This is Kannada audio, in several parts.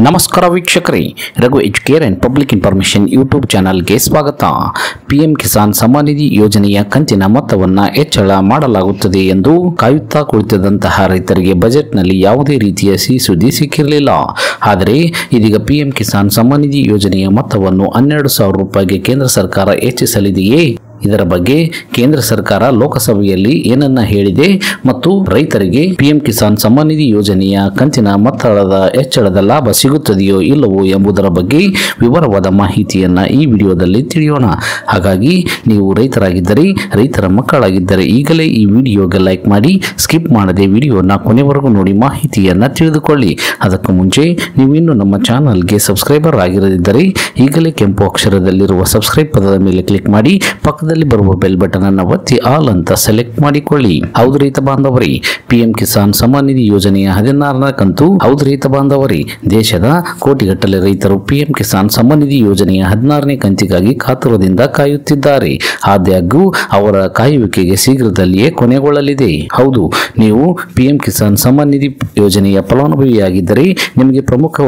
ನಮಸ್ಕಾರ ವೀಕ್ಷಕರೇ, Raghu Educare and public information YouTube ಚಾನಲ್ಗೆ ಸ್ವಾಗತ. ಪಿಎಂ ಕಿಸಾನ್ ಸಮ್ಮಾನ್ ನಿಧಿ ಯೋಜನೆಯ ಕಂತಿನ ಮೊತ್ತವನ್ನು ಹೆಚ್ಚಳ ಮಾಡಲಾಗುತ್ತದೆ ಎಂದು ಕಾಯುತ್ತಾ ಕುಳಿತಿದ್ದಂತಹ ರೈತರಿಗೆ ಬಜೆಟ್ನಲ್ಲಿ ಯಾವುದೇ ರೀತಿಯ ಸಿಹಿ ಸುದ್ದಿ ಸಿಕ್ಕಿರಲಿಲ್ಲ. ಆದರೆ ಇದೀಗ ಪಿಎಂ ಕಿಸಾನ್ ಸಮ್ಮಾನ್ ನಿಧಿ ಯೋಜನೆಯ ಮೊತ್ತವನ್ನು 12,000 ರೂಪಾಯಿಗೆ ಕೇಂದ್ರ ಸರ್ಕಾರ ಹೆಚ್ಚಿಸಲಿದೆಯೇ? ಇದರ ಬಗ್ಗೆ ಕೇಂದ್ರ ಸರ್ಕಾರ ಲೋಕಸಭೆಯಲ್ಲಿ ಏನನ್ನ ಹೇಳಿದೆ ಮತ್ತು ರೈತರಿಗೆ ಪಿಎಂ ಕಿಸಾನ್ ಸಮ್ಮಾನ್ ನಿಧಿ ಯೋಜನೆಯ ಕಂತಿನ ಮೊತ್ತದ ಹೆಚ್ಚಳದ ಲಾಭ ಸಿಗುತ್ತದೆಯೋ ಇಲ್ಲವೋ ಎಂಬುದರ ಬಗ್ಗೆ ವಿವರವಾದ ಮಾಹಿತಿಯನ್ನ ಈ ವಿಡಿಯೋದಲ್ಲಿ ತಿಳಿಯೋಣ. ಹಾಗಾಗಿ ನೀವು ರೈತರಾಗಿದ್ದರೆ, ರೈತರ ಮಕ್ಕಳಾಗಿದ್ದರೆ ಈಗಲೇ ಈ ವಿಡಿಯೋಗೆ ಲೈಕ್ ಮಾಡಿ, ಸ್ಕಿಪ್ ಮಾಡದೆ ವಿಡಿಯೋನ ಕೊನೆವರೆಗೂ ನೋಡಿ ಮಾಹಿತಿಯನ್ನ ತಿಳಿದುಕೊಳ್ಳಿ. ಅದಕ್ಕೂ ಮುಂಚೆ ನೀವು ಇನ್ನೂ ನಮ್ಮ ಚಾನಲ್ಗೆ ಸಬ್ಸ್ಕ್ರೈಬರ್ ಆಗಿರದಿದ್ದರೆ ಈಗಲೇ ಕೆಂಪು ಅಕ್ಷರದಲ್ಲಿರುವ ಸಬ್ಸ್ಕ್ರೈಬ್ ಪದದ ಮೇಲೆ ಕ್ಲಿಕ್ ಮಾಡಿ, ಪಕ್ಕದಲ್ಲಿ ಬರುವ ಬೆಲ್ ಬಟನ್ ಅನ್ನು ಒತ್ತಿ ಆಲ್ ಅಂತ ಸೆಲೆಕ್ಟ್ ಮಾಡಿಕೊಳ್ಳಿ. ಹೌದು ರೈತ ಬಾಂಧವರೇ, ಪಿಎಂ ಕಿಸಾನ್ ಸಮ್ಮಾನ್ ನಿಧಿ ಯೋಜನೆಯ 16ನೇ ಕಂತು. ಹೌದು ರೈತ ಬಾಂಧವರೇ, ದೇಶದ ಕೋಟಿಗಟ್ಟಲೆ ರೈತರು ಪಿಎಂ ಕಿಸಾನ್ ಸಮ್ಮಾನ್ ನಿಧಿ ಯೋಜನೆಯ 16ನೇ ಕಂತಿಗಾಗಿ ಕಾತುರದಿಂದ ಕಾಯುತ್ತಿದ್ದಾರೆ. ಆದಾಗ್ಯೂ ಅವರ ಕಾಯುವಿಕೆಗೆ ಶೀಘ್ರದಲ್ಲಿಯೇ ಕೊನೆಗೊಳ್ಳಲಿದೆ. ಹೌದು, ನೀವು ಪಿಎಂ ಕಿಸಾನ್ ಸಮ್ಮಾನ್ ನಿಧಿ ಯೋಜನೆಯ ಫಲಾನುಭವಿಯಾಗಿದ್ದರೆ ನಿಮಗೆ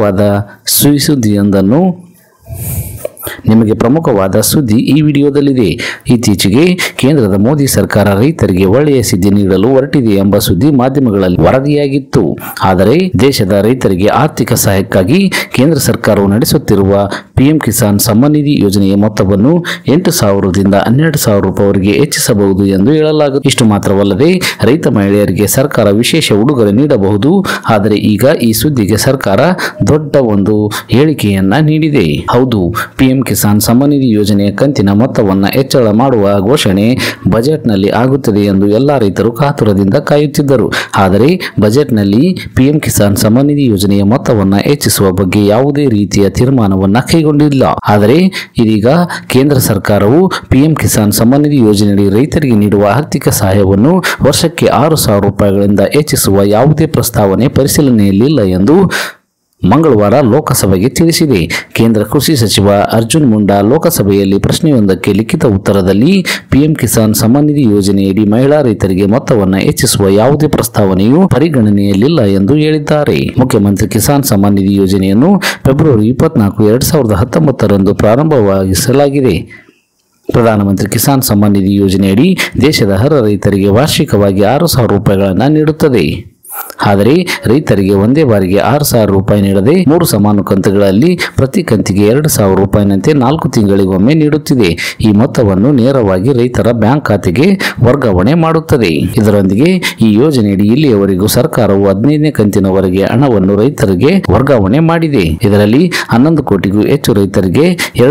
ಪ್ರಮುಖವಾದ ಸುದ್ದಿ ಈ ವಿಡಿಯೋದಲ್ಲಿದೆ. ಇತ್ತೀಚೆಗೆ ಕೇಂದ್ರದ ಮೋದಿ ಸರ್ಕಾರ ರೈತರಿಗೆ ಒಳ್ಳೆಯ ಸುದ್ದಿ ನೀಡಲು ಹೊರಟಿದೆ ಎಂಬ ಸುದ್ದಿ ಮಾಧ್ಯಮಗಳಲ್ಲಿ ವರದಿಯಾಗಿತ್ತು. ಆದರೆ ದೇಶದ ರೈತರಿಗೆ ಆರ್ಥಿಕ ಸಹಾಯಕ್ಕಾಗಿ ಕೇಂದ್ರ ಸರ್ಕಾರವು ನಡೆಸುತ್ತಿರುವ ಪಿಎಂ ಕಿಸಾನ್ ಸಮ್ಮಾನ್ ನಿಧಿ ಯೋಜನೆಯ ಮೊತ್ತವನ್ನು 8,000ದಿಂದ 12,000 ರೂಪಾಯಿವರೆಗೆ ಹೆಚ್ಚಿಸಬಹುದು ಎಂದು ಹೇಳಲಾಗುತ್ತದೆ. ಇಷ್ಟು ಮಾತ್ರವಲ್ಲದೆ ರೈತ ಮಹಿಳೆಯರಿಗೆ ಸರ್ಕಾರ ವಿಶೇಷ ಉಡುಗೊರೆ ನೀಡಬಹುದು. ಆದರೆ ಈಗ ಈ ಸುದ್ದಿಗೆ ಸರ್ಕಾರ ದೊಡ್ಡ ಒಂದು ಹೇಳಿಕೆಯನ್ನ ನೀಡಿದೆ. ಹೌದು, ಪಿಎಂ ಕಿಸಾನ್ ಸಮ್ಮಾನ್ ನಿಧಿ ಯೋಜನೆಯ ಕಂತಿನ ಮೊತ್ತವನ್ನು ಹೆಚ್ಚಳ ಮಾಡುವ ಘೋಷಣೆ ಬಜೆಟ್ನಲ್ಲಿ ಆಗುತ್ತದೆ ಎಂದು ಎಲ್ಲ ರೈತರು ಕಾತುರದಿಂದ ಕಾಯುತ್ತಿದ್ದರು. ಆದರೆ ಬಜೆಟ್ನಲ್ಲಿ ಪಿಎಂ ಕಿಸಾನ್ ಸಮ್ಮಾನ್ ನಿಧಿ ಯೋಜನೆಯ ಮೊತ್ತವನ್ನು ಹೆಚ್ಚಿಸುವ ಬಗ್ಗೆ ಯಾವುದೇ ರೀತಿಯ ತೀರ್ಮಾನವನ್ನು ಕೈಗೊಂಡಿಲ್ಲ. ಆದರೆ ಇದೀಗ ಕೇಂದ್ರ ಸರ್ಕಾರವು ಪಿಎಂ ಕಿಸಾನ್ ಸಮ್ಮಾನ್ ನಿಧಿ ಯೋಜನೆಯಡಿ ರೈತರಿಗೆ ನೀಡುವ ಆರ್ಥಿಕ ಸಹಾಯವನ್ನು ವರ್ಷಕ್ಕೆ 6,000 ರೂಪಾಯಿಗಳಿಂದ ಹೆಚ್ಚಿಸುವ ಯಾವುದೇ ಪ್ರಸ್ತಾವನೆ ಪರಿಶೀಲನೆಯಲ್ಲಿಲ್ಲ ಎಂದು ಮಂಗಳವಾರ ಲೋಕಸಭೆಗೆ ತಿಳಿಸಿದೆ. ಕೇಂದ್ರ ಕೃಷಿ ಸಚಿವ ಅರ್ಜುನ್ ಮುಂಡಾ ಲೋಕಸಭೆಯಲ್ಲಿ ಪ್ರಶ್ನೆಯೊಂದಕ್ಕೆ ಲಿಖಿತ ಉತ್ತರದಲ್ಲಿ ಪಿಎಂ ಕಿಸಾನ್ ಸಮ್ಮಾನ್ ನಿಧಿ ಯೋಜನೆಯಡಿ ಮಹಿಳಾ ರೈತರಿಗೆ ಮೊತ್ತವನ್ನು ಹೆಚ್ಚಿಸುವ ಯಾವುದೇ ಪ್ರಸ್ತಾವನೆಯು ಪರಿಗಣನೆಯಲ್ಲಿಲ್ಲ ಎಂದು ಹೇಳಿದ್ದಾರೆ. ಮುಖ್ಯಮಂತ್ರಿ ಕಿಸಾನ್ ಸಮ್ಮಾನ್ ನಿಧಿ ಯೋಜನೆಯನ್ನು ಫೆಬ್ರವರಿ 24, 2019ರಂದು ಪ್ರಾರಂಭವಾಗಿಸಲಾಗಿದೆ. ಪ್ರಧಾನಮಂತ್ರಿ ಕಿಸಾನ್ ಸಮ್ಮಾನ್ ನಿಧಿ ಯೋಜನೆಯಡಿ ದೇಶದ ಅರ್ಹ ರೈತರಿಗೆ ವಾರ್ಷಿಕವಾಗಿ 6,000 ರೂಪಾಯಿಗಳನ್ನು ನೀಡುತ್ತದೆ. ಆದರೆ ರೈತರಿಗೆ ಒಂದೇ ಬಾರಿಗೆ 6,000 ರೂಪಾಯಿ ನೀಡದೆ 3 ಸಮಾನ ಕಂತುಗಳಲ್ಲಿ ಪ್ರತಿ ಕಂತಿಗೆ 2,000 ರೂಪಾಯಿನಂತೆ 4 ತಿಂಗಳಿಗೊಮ್ಮೆ ನೀಡುತ್ತಿದೆ. ಈ ಮೊತ್ತವನ್ನು ನೇರವಾಗಿ ರೈತರ ಬ್ಯಾಂಕ್ ಖಾತೆಗೆ ವರ್ಗಾವಣೆ ಮಾಡುತ್ತದೆ. ಇದರೊಂದಿಗೆ ಈ ಯೋಜನೆಯಡಿ ಇಲ್ಲಿಯವರೆಗೂ ಸರ್ಕಾರವು 15ನೇ ಕಂತಿನವರೆಗೆ ಹಣವನ್ನು ರೈತರಿಗೆ ವರ್ಗಾವಣೆ ಮಾಡಿದೆ. ಇದರಲ್ಲಿ 11 ಕೋಟಿಗೂ ಹೆಚ್ಚು ರೈತರಿಗೆ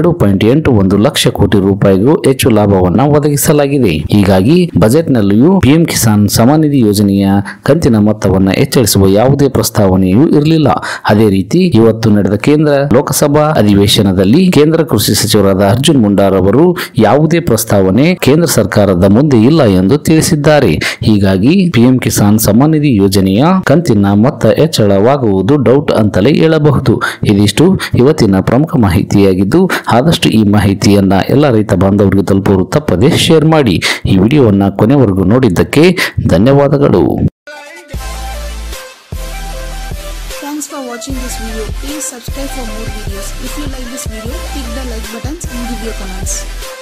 2.81 ಲಕ್ಷ ಕೋಟಿ ರೂಪಾಯಿಗೂ ಹೆಚ್ಚು ಲಾಭವನ್ನು ಒದಗಿಸಲಾಗಿದೆ. ಹೀಗಾಗಿ ಬಜೆಟ್ನಲ್ಲಿಯೂ ಪಿಎಂ ಕಿಸಾನ್ ಸಮ್ಮಾನ್ ನಿಧಿ ಯೋಜನೆಯ ಕಂತಿನ ಮೊತ್ತವನ್ನು ಹೆಚ್ಚಳಿಸುವ ಯಾವುದೇ ಪ್ರಸ್ತಾವನೆಯೂ ಇರಲಿಲ್ಲ. ಅದೇ ರೀತಿ ಇವತ್ತು ನಡೆದ ಕೇಂದ್ರ ಲೋಕಸಭಾ ಅಧಿವೇಶನದಲ್ಲಿ ಕೇಂದ್ರ ಕೃಷಿ ಸಚಿವರಾದ ಅರ್ಜುನ್ ಮುಂಡಾ ಅವರು ಯಾವುದೇ ಪ್ರಸ್ತಾವನೆ ಕೇಂದ್ರ ಸರ್ಕಾರದ ಮುಂದೆ ಇಲ್ಲ ಎಂದು ತಿಳಿಸಿದ್ದಾರೆ. ಹೀಗಾಗಿ ಪಿಎಂ ಕಿಸಾನ್ ಸಮ್ಮಾನ್ ನಿಧಿ ಯೋಜನೆಯ ಕಂತಿನ ಮೊತ್ತ ಹೆಚ್ಚಳವಾಗುವುದು ಡೌಟ್ ಅಂತಲೇ ಹೇಳಬಹುದು. ಇದಿಷ್ಟು ಇವತ್ತಿನ ಪ್ರಮುಖ ಮಾಹಿತಿಯಾಗಿದ್ದು, ಆದಷ್ಟು ಈ ಮಾಹಿತಿಯನ್ನ ಎಲ್ಲ ರೈತ ಬಾಂಧವರಿಗೆ ತಲುಪಲು ತಪ್ಪದೆ ಶೇರ್ ಮಾಡಿ. ಈ ವಿಡಿಯೋವನ್ನ ಕೊನೆವರೆಗೂ ನೋಡಿದ್ದಕ್ಕೆ ಧನ್ಯವಾದಗಳು. Thanks for watching this video. Please subscribe for more videos. If you like this video, click the like buttons and give your comments.